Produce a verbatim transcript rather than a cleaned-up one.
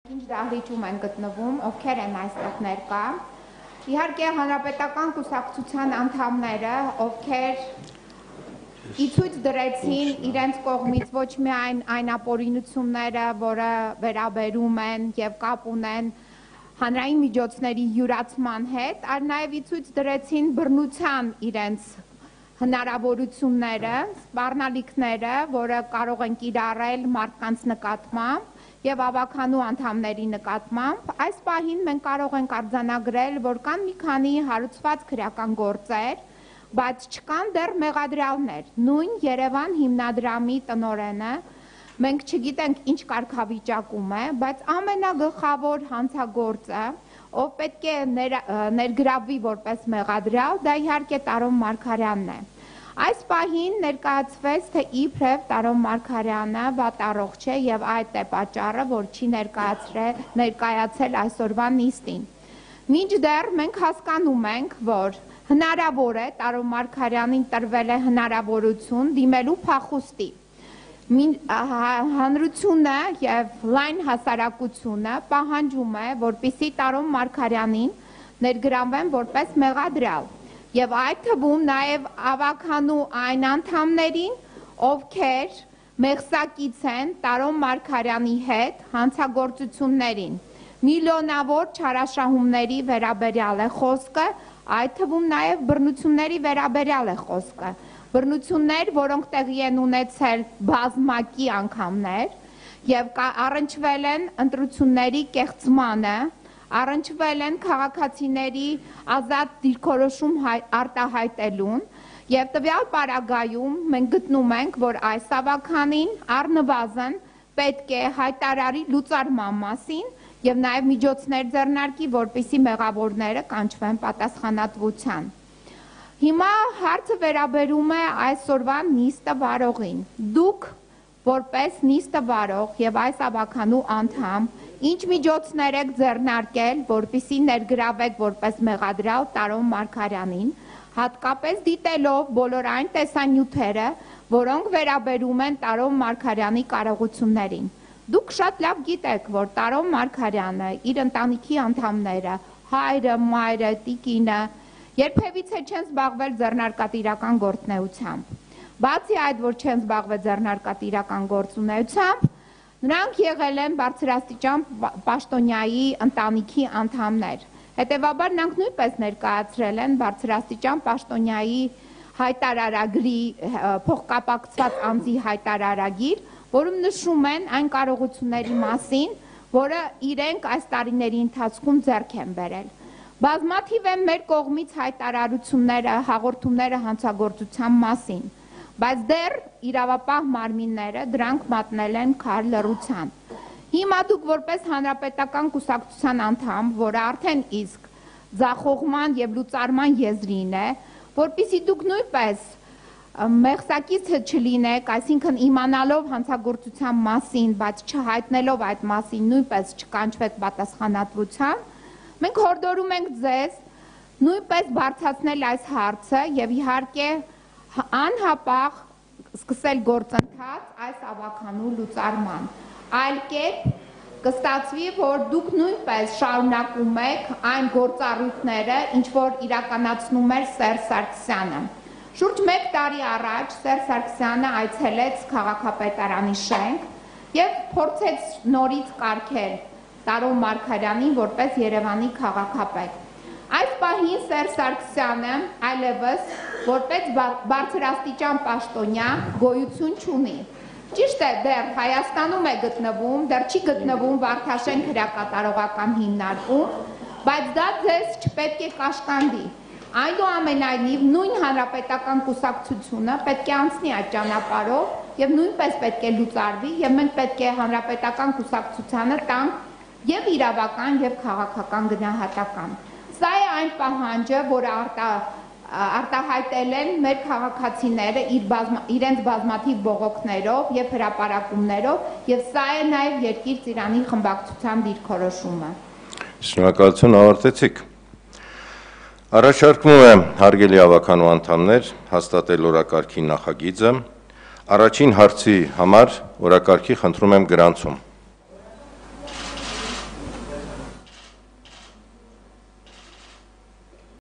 ինչ դահլիճում են գտնվում, ովքեր են այստեղ ներկա։ Իհարկե հանրապետական կուսակցության անդամները, ովքեր ի ցույց դրեցին իրենց կողմից ոչ միայն այն ապօրինությունները, որը վերաբերում են եւ կապ ունեն հանրային միջոցների յուրացման հետ, այլ նաեւ ի ցույց դրեցին բռնության իրենց հնարավորությունները, սպառնալիքները, որը կարող են կիրառել մարդկանց նկատմամբ եւ ավականու անդամների նկատմամբ, այս պահին մենք կարող ենք արձանագրել, որ կան մի քանի հարուցված քրեական գործեր, բայց չկան դեռ մեղադրյալներ։ Նույն Երևան հիմնադրամի տնօրենը, մենք չգիտենք ինչ կարգավիճակում է, բայց ամենագլխավոր հանցագործը, ով պետք է ներգրավվի որպես մեղադրյալ, դա իհարկե Տարոն Մարգարյանն է։ Այս պահին ներկայացվեց, թե իբրև Տարոն Մարգարյանը վատառողջ է եւ այդ է պատճառը, որ չի ներկայացել այսօրվա նիստին։ Մինչդեռ մենք հասկանում ենք, որ հնարավոր է Տարոն Մարգարյանին տրվել է հնարավորություն դիմելու փախուստի։ Հանրությունը եւ լայն հասարակությունը պահանջում է, որպեսզի Տարոն Մարգարյանին ներգրավեն որպես մեղադրյալ։ Եվ այդ թվում նաև ավականու այն անդամներին, ովքեր մեղսակից են Տարոն Մարգարյանի հետ հանցագործություններին։ Միլիոնավոր չարաշահումների վերաբերյալ է խոսքը, այդ թվում նաև բռնությունների վերաբերյալ է խոսքը։ Բռնություններ, որոնք տեղի են ունեցել բազմակի անգամներ եւ առնչվել են ընտրությունների կեղծմանը, առնչվել են քաղաքացիների ազատ դիրքորոշում արտահայտելուն եւ տվյալ պարագայում մենք գտնում ենք, որ այս ավականին առնվազն պետք է հայտարարի լուծարման մասին եւ նաեւ միջոցներ ձեռնարկի, որպեսզի մեղավորները կանչվեն պատասխանատվության։ Հիմա հարցը վերաբերում է այսօրվա նիստը վարողին։ Դուք որպես նիստը վարող եւ այս ավականու անդամ ինչ միջոցներ եք ձեռնարկել, որպեսզի ներգրավեք որպես մեղադրյալ Տարոն Մարգարյանին, հատկապես դիտելով բոլոր այն տեսանյութերը, որոնք վերաբերում են Տարոն Մարգարյանի կարողություններին։ Դուք շատ լավ գիտեք, որ Տարոն Մարգարյանը, իր ընտանիքի անդամները, հայրը, մայրը, տիկինը, երբևիցե չեն զբաղվել ձեռնարկատիրական գործունեությամբ։ Բացի այդ, որ չեն զբաղվել ձեռնարկատիրական գործունեությամբ, նրանք եղել են բարձրաստիճան պաշտոնյայի ընտանիքի անդամներ։ Հետևաբար նրանք նույնպես ներկայացրել են բարձրաստիճան պաշտոնյայի հայտարարագրի փոխկապակցված անձի հայտարարագիր, որում նշում են այն կարողությունների մասին, որը իրենք այս տարիների ընթացքում ձեռք են բերել։ Բազմաթիվ են մեր կողմից հայտարարությունները, հաղորդումները հանցագործության մասին, բայց դեռ իրավապահ մարմինները դրանք մատնել են քար լռության։ Հիմա դուք որպես հանրապետական կուսակցության անդամ, որը արդեն իսկ ձախողման եւ լուծարման եզրին է, որպեսզի դուք նույնպես մեղսակից չլինեք, այսինքն իմանալով հանցագործության մասին, բայց չհայտնելով այդ մասին նույնպես չկանչվեք պատասխանատվության, մենք հորդորում ենք ձեզ նույնպես բարձրացնել այս հարցը եւ իհարկե անհապաղ սկսել գործընթաց այս ավականու լուծարման։ Այլ կերպ կստացվի, որ դուք նույնպես շարունակում եք այն գործառույթները, ինչ որ իրականացնում էր Սերժ Սարգսյանը։ Շուրջ մեկ տարի առաջ Սերժ Սարգսյանը այցելեց քաղաքապետարանի շենք եւ փորձեց նորից կարգել Տարոն Մարգարյանին որպես Երևանի քաղաքապետ։ Այս պահին Սերժ Սարգսյանը այլևս որպես բարձրաստիճան պաշտոնյա գոյություն չունի։ Ճիշտ է, դեռ Հայաստանում է գտնվում, դեռ չի գտնվում Վարդաշեն քրեակատարողական հիմնարկում, բայց դա ձեզ չպետք է կաշկանդի։ Այնուամենայնիվ նույն հանրապետական կուսակցությունը պետք է անցնի այդ ճանապարհով եւ նույնպես պետք է լուծարվի եւ մենք պետք է հանրապետական կուսակցությանը տանք եւ իրավական եւ քաղաքական գնահատական։ Սա է այն պահանջը, որը արտահայտել են մեր քաղաքացիները իրենց բազմաթիվ բողոքներով եւ հրապարակումներով եւ սա է նաեւ Երկիր Ծիրանի խմբակցության դիրքորոշումը։ Շնորհակալություն, ավարտեցիք։ Առաջարկվում է հարգելի ավականու անդամներ հաստատել օրակարգի նախագիծը։ Առաջին հարցի համար օրակարգի խնդրում եմ գրանցում։